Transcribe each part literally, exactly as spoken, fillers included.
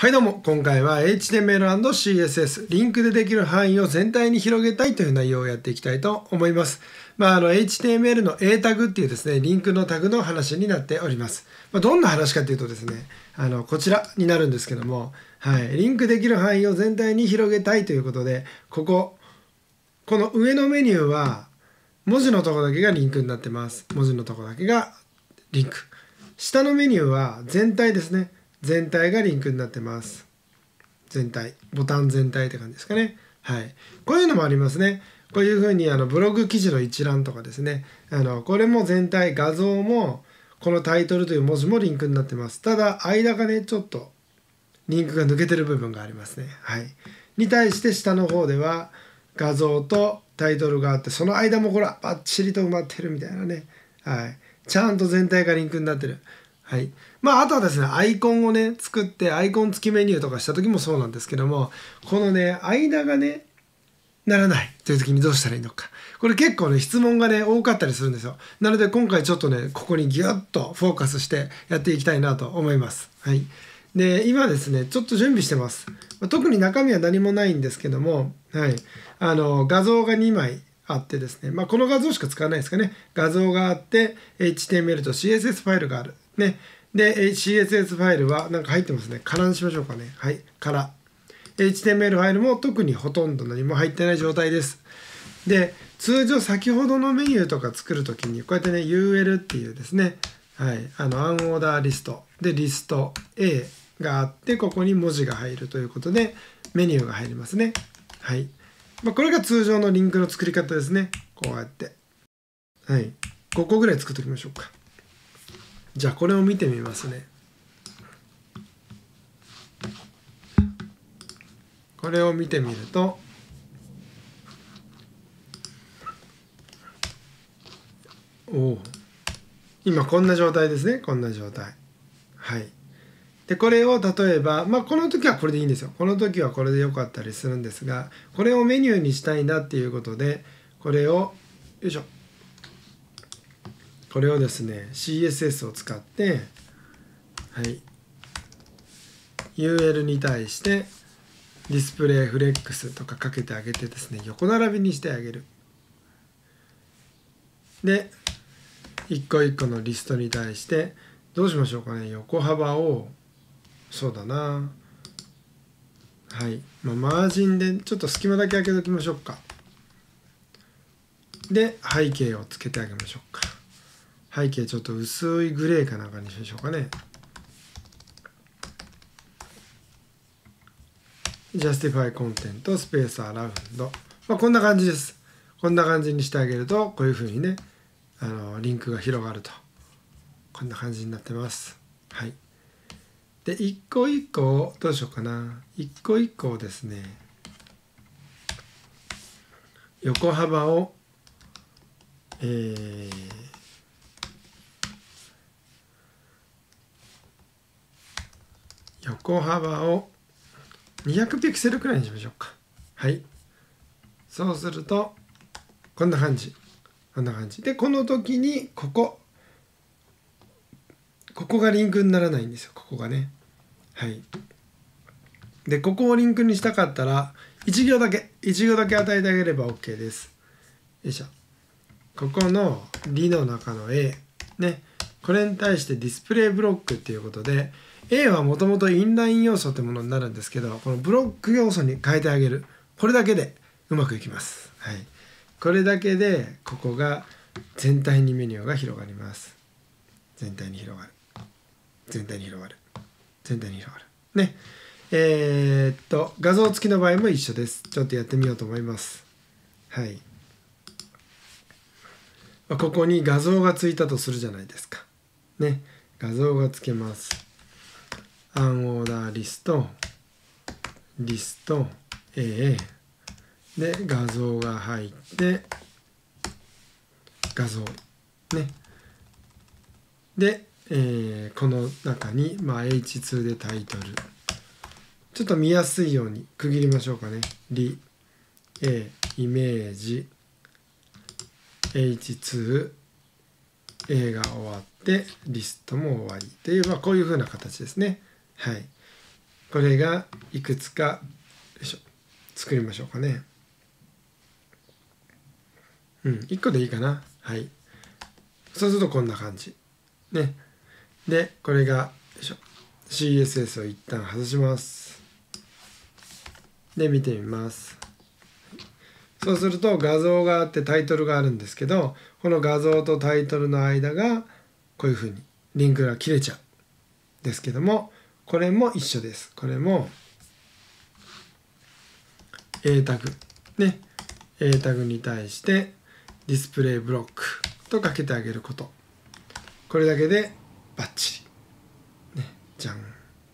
はいどうも、今回は エイチティーエムエル&シーエスエス リンクでできる範囲を全体に広げたいという内容をやっていきたいと思います。まあ、あの エイチティーエムエル の A タグっていうですね、リンクのタグの話になっております。まあ、どんな話かというとですね、あのこちらになるんですけども、はい、リンクできる範囲を全体に広げたいということで、ここ、この上のメニューは文字のところだけがリンクになってます。文字のところだけがリンク。下のメニューは全体ですね。全体がリンクになってます。全体。ボタン全体って感じですかね。はい。こういうのもありますね。こういうふうにあのブログ記事の一覧とかですね。あのこれも全体、画像もこのタイトルという文字もリンクになってます。ただ、間がね、ちょっとリンクが抜けてる部分がありますね。はい。に対して下の方では画像とタイトルがあって、その間もほら、バッチリと埋まってるみたいなね。はい。ちゃんと全体がリンクになってる。はい。まあ、あとはですね、アイコンをね、作って、アイコン付きメニューとかした時もそうなんですけども、このね、間がね、ならないという時にどうしたらいいのか。これ結構ね、質問がね、多かったりするんですよ。なので、今回ちょっとね、ここにギュッとフォーカスしてやっていきたいなと思います。はい。で、今ですね、ちょっと準備してます。特に中身は何もないんですけども、はい。あの、画像がにまいあってですね、まあ、この画像しか使わないですかね。画像があって、エイチティーエムエル と シーエスエス ファイルがある。ね。で、シーエスエス ファイルはなんか入ってますね。空にしましょうかね。はい。空。エイチティーエムエル ファイルも特にほとんど何も入ってない状態です。で、通常先ほどのメニューとか作るときに、こうやってね、ユーエル っていうですね、はい。あの、アンオーダーリスト。で、リスト A があって、ここに文字が入るということで、メニューが入りますね。はい。まあ、これが通常のリンクの作り方ですね。こうやって。はい。ごこぐらい作っておきましょうか。じゃあこれを見てみますね。これを見てみると、おお、今こんな状態ですね。こんな状態。はい。で、これを例えば、まあこの時はこれでいいんですよ。この時はこれでよかったりするんですが、これをメニューにしたいんだっていうことで、これを、よいしょ。これをですね、シーエスエス を使って、はい。ユーエル に対して、ディスプレイフレックスとかかけてあげてですね、横並びにしてあげる。で、一個一個のリストに対して、どうしましょうかね、横幅を、そうだな、はい、まあ、マージンでちょっと隙間だけ開けときましょうか。で、背景をつけてあげましょうか。背景ちょっと薄いグレーかなんかにしましょうかね。Justify Content スペースアラウンド。まあ、こんな感じです。こんな感じにしてあげると、こういうふうにね、あのリンクが広がると。こんな感じになってます。はい。で、一個一個を、どうしようかな。一個一個をですね、横幅を、えー、横幅をにひゃくピクセルくらいにしましょうか。はい。そうすると、こんな感じ。こんな感じ。で、この時に、ここ。ここがリンクにならないんですよ。ここがね。はい。で、ここをリンクにしたかったら、いち行だけ、いち行だけ与えてあげれば OK です。よいしょ。ここのリの中の A。ね。これに対してディスプレイブロックっていうことで、A はもともとインライン要素ってものになるんですけど、このブロック要素に変えてあげる。これだけでうまくいきます。はい。これだけで、ここが全体にメニューが広がります。全体に広がる。全体に広がる。全体に広がる。ね。えー、っと、画像付きの場合も一緒です。ちょっとやってみようと思います。はい。ここに画像がついたとするじゃないですか。ね。画像がつけます。アンオーダーリスト、リスト A で画像が入って、画像。ね。で、えー、この中に、まあ、エイチツー でタイトル。ちょっと見やすいように区切りましょうかね。リ、A、イメージ、エイチツー、A が終わって、リストも終わりっていう、まあ、こういう風な形ですね。はい。 これがいくつかよいしょ作りましょうかね。うん、いっこでいいかな。はい。そうするとこんな感じ。ね。で、これが、よいしょ。シーエスエス を一旦外します。で、見てみます。そうすると画像があってタイトルがあるんですけど、この画像とタイトルの間がこういうふうにリンクが切れちゃう。ですけども、これも一緒です。これも A タグ。ね。A タグに対してディスプレイブロックとかけてあげること。これだけでバッチリ。ね。じゃん。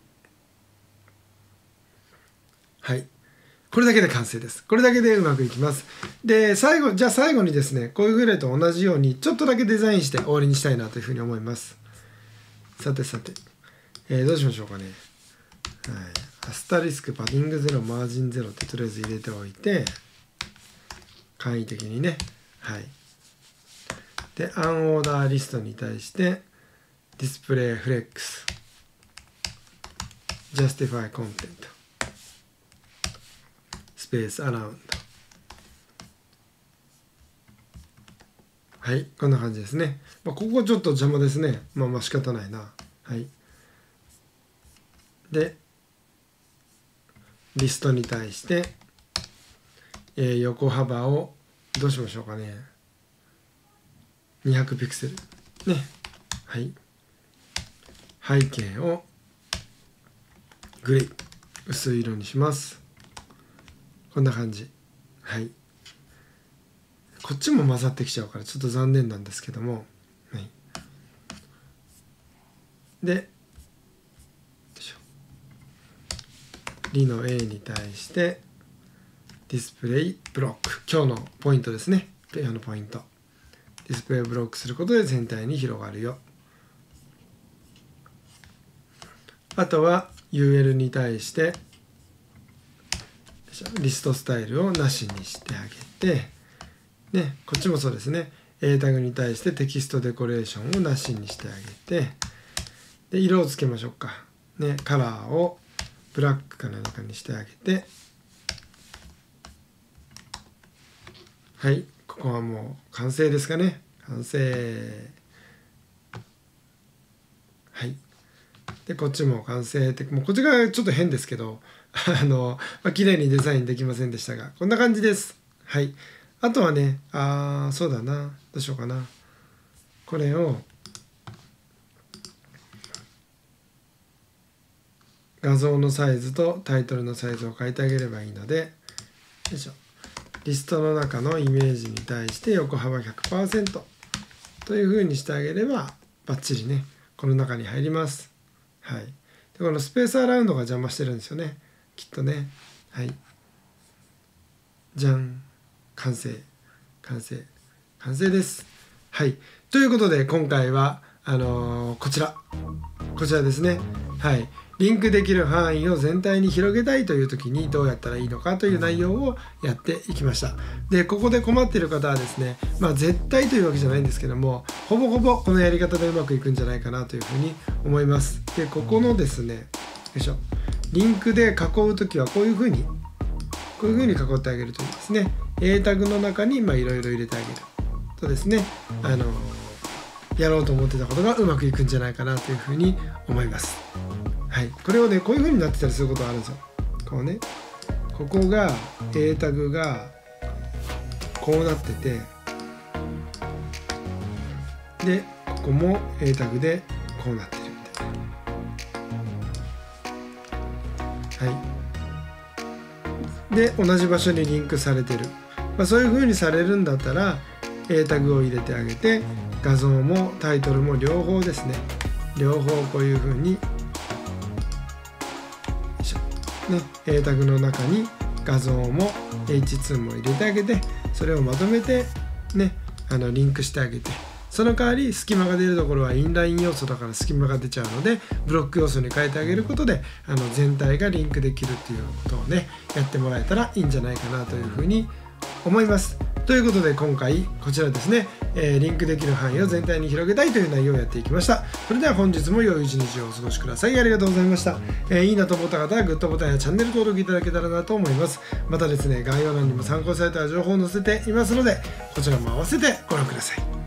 はい。これだけで完成です。これだけでうまくいきます。で、最後、じゃあ最後にですね、こういうぐらいと同じように、ちょっとだけデザインして終わりにしたいなというふうに思います。さてさて、えー、どうしましょうかね。はい。アスタリスク、パディングゼロ、マージンゼロってとりあえず入れておいて、簡易的にね。はい。で、アンオーダーリストに対して、ディスプレイフレックス、ジャスティファイコンテント、スペースアラウンド。はい、こんな感じですね。まあ、ここちょっと邪魔ですね。まあまあ仕方ないな。はい。で、リストに対して、えー、横幅をどうしましょうかね。にひゃくピクセル。ね。はい。背景をグレー、薄い色にします。こんな感じ。はい。こっちも混ざってきちゃうからちょっと残念なんですけども。はい。で、リの A に対してディスプレイブロック。今日のポイントですね。今日のポイント。ディスプレイブロックすることで全体に広がるよ。あとは ユーエル に対してリストスタイルをなしにしてあげて、ね、こっちもそうですね。A タグに対してテキストデコレーションをなしにしてあげて、で色をつけましょうか。ね、カラーをブラックか何かにしてあげて、はい、ここはもう完成ですかね。完成。はい。で、こっちも完成って、もうこっちがちょっと変ですけど、あの、まあ、綺麗にデザインできませんでしたが、こんな感じです。はい。あとはね、あー、そうだな。どうしようかな。これを、画像のサイズとタイトルのサイズを変えてあげればいいので、よいしょ。リストの中のイメージに対して横幅 ひゃくパーセント というふうにしてあげればバッチリね、この中に入ります。はい。で、このスペースアラウンドが邪魔してるんですよね。きっとね。はい。じゃん。完成。完成。完成です。はい。ということで今回は、あのー、こちら。こちらですね。はい。リンクできる範囲を全体に広げたいという時にどうやったらいいのかという内容をやっていきました。で、ここで困っている方はですね、まあ絶対というわけじゃないんですけども、ほぼほぼこのやり方でうまくいくんじゃないかなというふうに思います。で、ここのですね、よいしょ、リンクで囲う時はこういうふうに、こういうふうに囲ってあげるといいですね。A タグの中にいろいろ入れてあげるとですね、あの、やろうと思ってたことがうまくいくんじゃないかなというふうに思います。はい、これをね、こういう風になってたりすることがあるんですよ。こうね、ここが A タグがこうなってて、でここも A タグでこうなってるみたいな。はい。で同じ場所にリンクされてる。まあ、そういう風にされるんだったら A タグを入れてあげて、画像もタイトルも両方ですね。両方こういう風にね、A タグの中に画像も エイチツー も入れてあげて、それをまとめてね、あのリンクしてあげて、その代わり隙間が出るところはインライン要素だから隙間が出ちゃうのでブロック要素に変えてあげることで、あの全体がリンクできるっていうことをねやってもらえたらいいんじゃないかなというふうに思います。 ということで今回こちらですね、えー、リンクできる範囲を全体に広げたいという内容をやっていきました。それでは本日も良い一日をお過ごしください。ありがとうございました。えー、いいなと思った方はグッドボタンやチャンネル登録いただけたらなと思います。またですね、概要欄にも参考された情報を載せていますので、こちらも合わせてご覧ください。